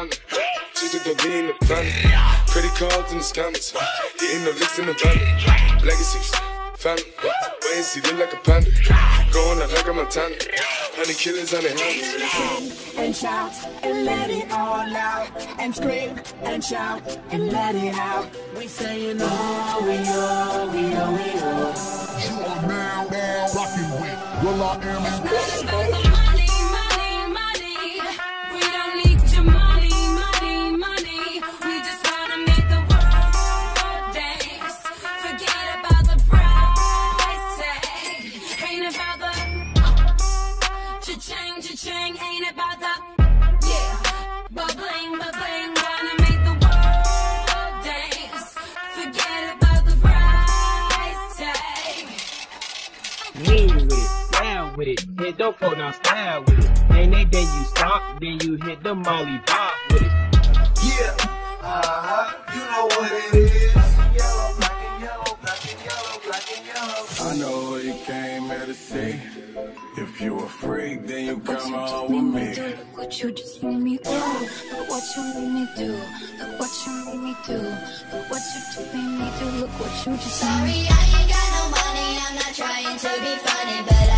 Panda. Just to be in the family. Credit cards and the scammers. Hitting the licks in the van. Legacies, family. Wait and see, look like a panda. Going out like a Montana. Honey killers on the hands. And shout and let it all out. And scream and shout and let it out. We saying oh, we oh, we oh, we oh. You are now rocking with Will I Am. It's not about the money, money, money. We don't need your money, money, money. We just wanna make the world dance. Forget about the price tag. Ain't about the cha-ching, cha-ching. Ain't about the bubbling, bubbling. Wanna make the world dance. Forget about the price tag. Lean with it, down with it, hit the phone now, style with it. And then you stop, then you hit the molly pop with it. Yeah, you know what it is. Yellow, black and yellow, black and yellow, black and yellow. I know what you came here to see. If you a freak, then you come on with me. Look what you just made me do. Look what you made me do. Look what you made me do. Look what you just made me do. Look what you just made me do. Sorry, I ain't got no money. I'm not trying to be funny, but